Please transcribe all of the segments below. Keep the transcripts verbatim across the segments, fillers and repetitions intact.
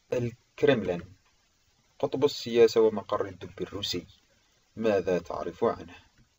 الكرملين قطب السياسة ومقر الدب الروسي. ماذا تعرف عنه؟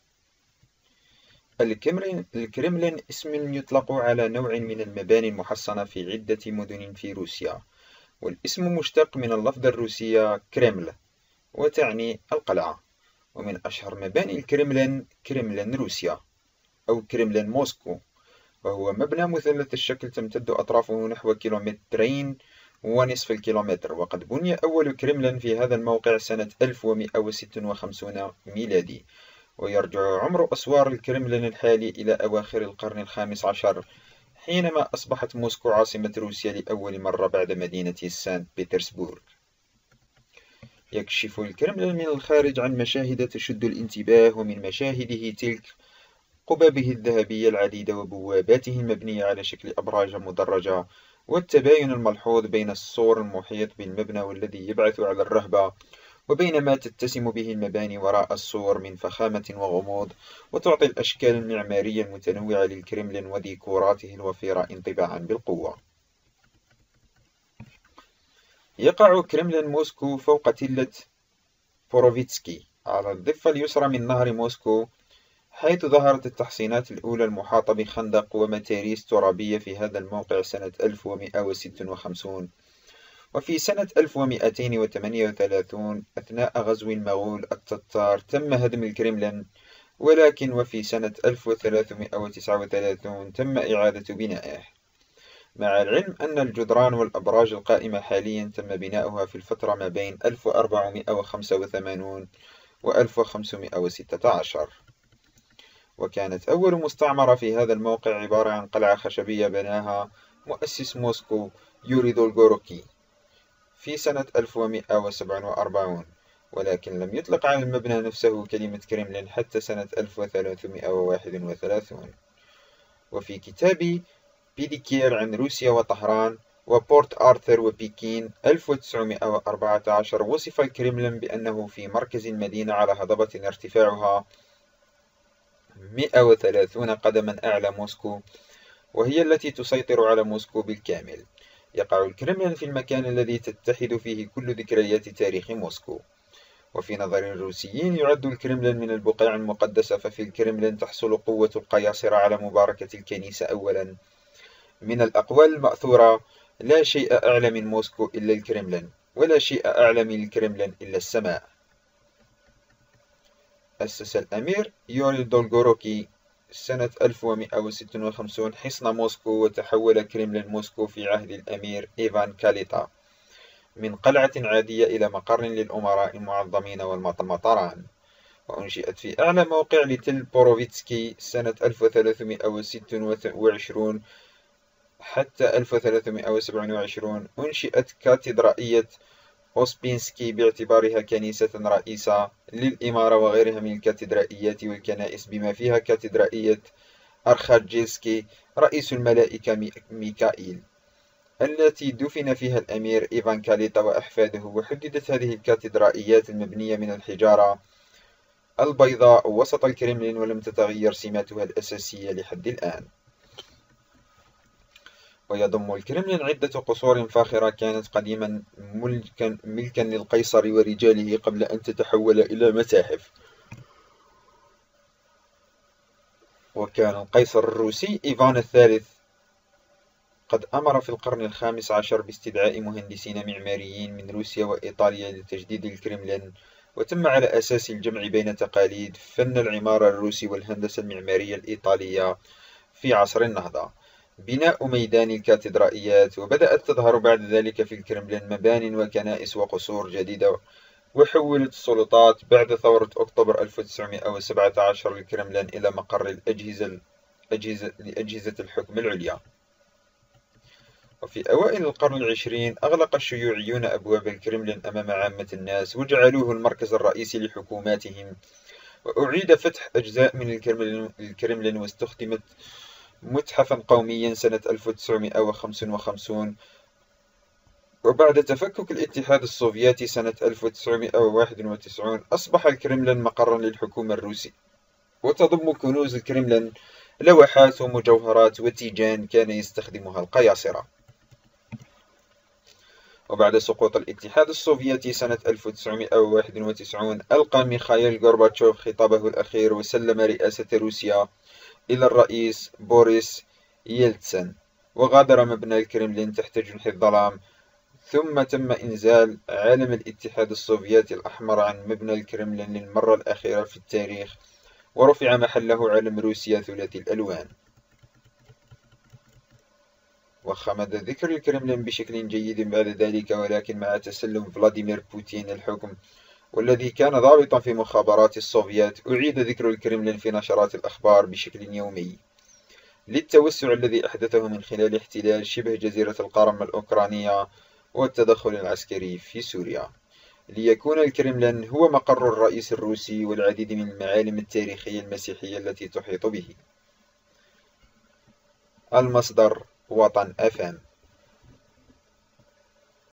الكرملين اسم يطلق على نوع من المباني المحصنة في عدة مدن في روسيا، والاسم مشتق من اللفظ الروسي كريمل وتعني القلعة. ومن أشهر مباني الكرملين كرملين روسيا أو كرملين موسكو، وهو مبنى مثلث الشكل تمتد أطرافه نحو كيلومترين ونصف الكيلومتر، وقد بني أول كرملين في هذا الموقع سنة ألف ومئة وستة وخمسين ميلادي. ويرجع عمر أسوار الكرملين الحالي إلى أواخر القرن الخامس عشر، حينما أصبحت موسكو عاصمة روسيا لأول مرة بعد مدينة سانت بطرسبورغ. يكشف الكرملين من الخارج عن مشاهد تشد الانتباه، ومن مشاهده تلك قبابه الذهبية العديدة وبواباته المبنية على شكل أبراج مدرجة، والتباين الملحوظ بين السور المحيط بالمبنى والذي يبعث على الرهبة، وبين ما تتسم به المباني وراء السور من فخامة وغموض، وتعطي الأشكال المعمارية المتنوعة للكرملين وديكوراته الوفيرة انطباعا بالقوة. يقع كرملين موسكو فوق تلة بوروفيتسكي على الضفة اليسرى من نهر موسكو، حيث ظهرت التحصينات الأولى المحاطة بخندق ومتاريس ترابية في هذا الموقع سنة ألف ومئة وستة وخمسين. وفي سنة ألف ومئتين وثمانية وثلاثين أثناء غزو المغول التتار تم هدم الكرملين، ولكن وفي سنة ألف وثلاثمئة وتسعة وثلاثين تم إعادة بنائه، مع العلم أن الجدران والأبراج القائمة حاليا تم بناؤها في الفترة ما بين ألف وأربعمئة وخمسة وثمانين و ألف وخمسمئة وستة عشر. وكانت أول مستعمرة في هذا الموقع عبارة عن قلعة خشبية بناها مؤسس موسكو يوري دولغوروكي في سنة ألف ومئة وسبعة وأربعين، ولكن لم يطلق على المبنى نفسه كلمة كريملين حتى سنة ألف وثلاثمئة وواحد وثلاثين. وفي كتاب بيديكير عن روسيا وطهران وبورت آرثر وبكين ألف وتسعمئة وأربعة عشر وصف الكريملين بأنه في مركز المدينة على هضبة ارتفاعها مئة وثلاثين قدما أعلى موسكو، وهي التي تسيطر على موسكو بالكامل. يقع الكرملين في المكان الذي تتحد فيه كل ذكريات تاريخ موسكو. وفي نظر الروسيين يعد الكرملين من البقاع المقدسة، ففي الكرملين تحصل قوة القياصرة على مباركة الكنيسة أولا. من الأقوال المأثورة: لا شيء أعلى من موسكو إلا الكرملين، ولا شيء أعلى من الكرملين إلا السماء. أسس الأمير يوري دولغوروكي سنة ألف ومئة وستة وخمسين حصن موسكو، وتحول كرملين موسكو في عهد الأمير إيفان كاليتا من قلعة عادية إلى مقر للأمراء المعظمين والمطران. وأنشئت في أعلى موقع لتل بوروفيتسكي سنة ألف وثلاثمئة وستة وعشرين حتى ألف وثلاثمئة وسبعة وعشرين. أنشئت كاتدرائية أوسبينسكي باعتبارها كنيسة رئيسة للإمارة وغيرها من الكاتدرائيات والكنائس، بما فيها كاتدرائية أرخانجيلسكي رئيس الملائكة ميكائيل التي دفن فيها الأمير إيفان كاليتا وأحفاده. وحددت هذه الكاتدرائيات المبنية من الحجارة البيضاء وسط الكرملين، ولم تتغير سماتها الأساسية لحد الآن. ويضم الكرملين عدة قصور فاخرة كانت قديما ملكا, ملكا للقيصر ورجاله قبل أن تتحول إلى متاحف. وكان القيصر الروسي إيفان الثالث قد أمر في القرن الخامس عشر باستدعاء مهندسين معماريين من روسيا وإيطاليا لتجديد الكرملين، وتم على أساس الجمع بين تقاليد فن العمارة الروسي والهندسة المعمارية الإيطالية في عصر النهضة بناء ميدان الكاتدرائيات. وبدأت تظهر بعد ذلك في الكرملين مبان وكنائس وقصور جديدة. وحولت السلطات بعد ثورة أكتوبر ألف وتسعمئة وسبعة عشر الكرملين إلى مقر الأجهزة الأجهزة لأجهزة الحكم العليا. وفي أوائل القرن العشرين أغلق الشيوعيون أبواب الكرملين أمام عامة الناس وجعلوه المركز الرئيسي لحكوماتهم. وأعيد فتح أجزاء من الكرملين واستخدمت متحفا قوميا سنة ألف وتسعمئة وخمسة وخمسين. وبعد تفكك الاتحاد السوفيتي سنة ألف وتسعمئة وواحد وتسعين أصبح الكرملين مقرا للحكومة الروسية، وتضم كنوز الكرملين لوحات ومجوهرات وتيجان كان يستخدمها القياصرة. وبعد سقوط الاتحاد السوفيتي سنة ألف وتسعمائة وواحد وتسعين ألقى ميخائيل غورباتشوف خطابه الأخير وسلم رئاسة روسيا إلى الرئيس بوريس ييلتسن، وغادر مبنى الكرملين تحت جنح الظلام. ثم تم إنزال علم الاتحاد السوفيتي الأحمر عن مبنى الكرملين للمرة الأخيرة في التاريخ، ورفع محله علم روسيا ثلاثي الألوان. وخمد ذكر الكرملين بشكل جيد بعد ذلك، ولكن مع تسلم فلاديمير بوتين الحكم والذي كان ضابطا في مخابرات السوفيات، أعيد ذكر الكرملين في نشرات الأخبار بشكل يومي للتوسع الذي أحدثه من خلال احتلال شبه جزيرة القرم الأوكرانية والتدخل العسكري في سوريا، ليكون الكرملين هو مقر الرئيس الروسي والعديد من المعالم التاريخية المسيحية التي تحيط به. المصدر: وطن أف أم.